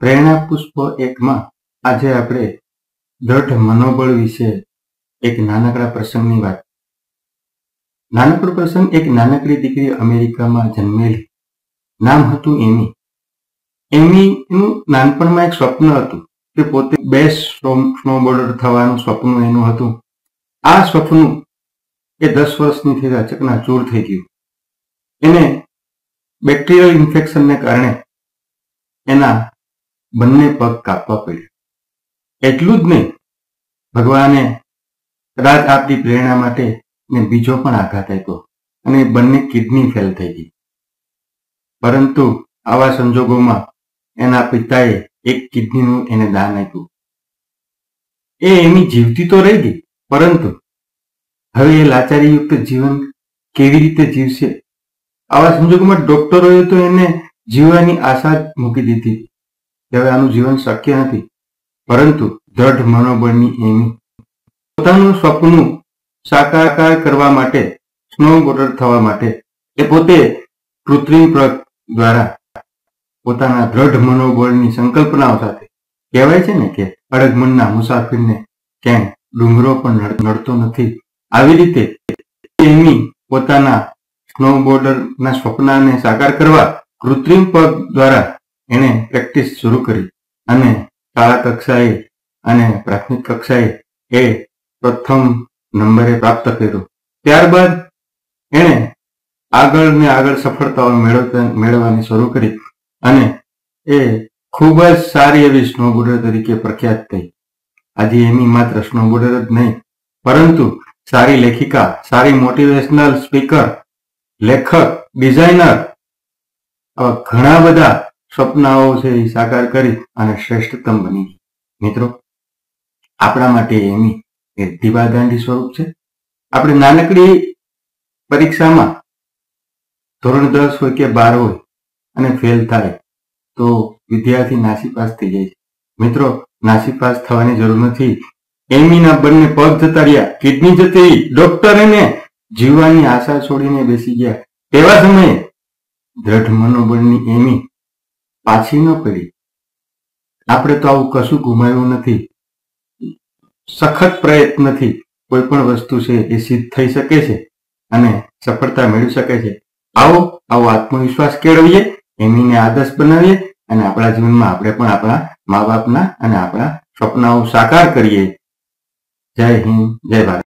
પ્રેરણા પુષ્પ 1 માં આજે આપણે દ્રઢ મનોબળ વિશે એક નાનકડા પ્રસંગની વાત. નાનકડો પ્રસંગ. એક નાનકડી દીકરી અમેરિકામાં જન્મેલી. નામ હતું એમી. એમીનું નાનપણમાં એક સ્વપ્ન હતું કે પોતે બેસ્ટ સ્નોબોર્ડર થવાનું સ્વપ્ન એનું હતું. આ સ્વપ્ન એ 10 વર્ષની થઈ ચકનાચૂર થઈ ગયું. એને બેક્ટેરિયલ ઇન્ફેક્શનને કારણે એના બંને પગ કાપવા પડ્યા. એટલું જ નહીં, ભગવાને રાત આપતી પ્રેરણા માટે ને બીજો પણ આઘાત આપ્યો અને બંને કિડની ફેલ થઈ ગઈ. પરંતુ આવા સંજોગોમાં એના પિતાએ એક કિડનીનું એને દાન આપ્યું. એ એની જીવતી તો રહી ગઈ, પરંતુ હવે એ લાચારીયુક્ત જીવન કેવી રીતે જીવશે? આવા સંજોગોમાં ડોક્ટરોએ તો એને જીવવાની આશા જ મૂકી દીધી કે હવે આનું જીવન શક્ય નથી. પરંતુ દ્રઢ મનોબળની એમી પોતાનું સ્વપ્ન સાકાર કરવા માટે, સ્નોબોર્ડર થવા માટે એ પોતે કૃત્રિમ પ્રગ દ્વારા પોતાના દ્રઢ મનોબળની સંકલ્પનાઓ સાથે, કહેવાય છે ને કે અડગ મનના મુસાફિરને ક્યાંય ડુંગરો પણ નડતો નથી, આવી રીતે એમી પોતાના સ્નોબોર્ડરના સ્વપ્નને સાકાર કરવા કૃત્રિમ પગ દ્વારા એણે પ્રેક્ટિસ શરૂ કરી અને શાળા કક્ષાએ અને પ્રાથમિક કક્ષાએ એ પ્રથમ નંબરે પ્રાપ્ત કર્યો. ત્યારબાદ એણે આગળ ને આગળ સફળતાઓ મેળવવાની શરૂ કરી અને એ ખૂબ જ સારી એવી સ્નોબોર્ડર તરીકે પ્રખ્યાત થઈ. આજે એની માત્ર સ્નોબોર્ડર જ નહીં, પરંતુ સારી લેખિકા, સારી મોટિવેશનલ સ્પીકર, લેખક, ડિઝાઇનર, ઘણા બધા સ્વપ્નાઓ છે એ સાકાર કરી અને શ્રેષ્ઠતમ બની. મિત્રો, આપણા માટે એમી એ દીવાદાંડી સ્વરૂપ છે. આપણે નાનકડી પરીક્ષામાં ધોરણ 10 હોય કે 12 હોય અને ફેલ થાય તો વિદ્યાર્થી નાસીપાસ થઈ જાય છે. મિત્રો, નાસીપાસ થવાની જરૂર નથી. એમીના બંને પગ જતા રહ્યા, કિડની જતી રહી, ડોક્ટર એને જીવવાની આશા છોડીને બેસી ગયા. તેવા સમયે દ્રઢ મનોબળની એમી પાછી ન પડી. આપણે તો આવું કશું ગુમાવ્યું નથી. સખત પ્રયત્નથી કોઈ પણ વસ્તુ છે એ સિદ્ધ થઈ શકે છે અને સફળતા મેળવી શકે છે. આવો આત્મવિશ્વાસ કેળવીએ, એમીને આદર્શ બનાવીએ અને આપણા જીવનમાં આપણે પણ આપણા મા બાપના અને આપણા સપનાઓ સાકાર કરીએ. જય હિન્દ, જય ભારત.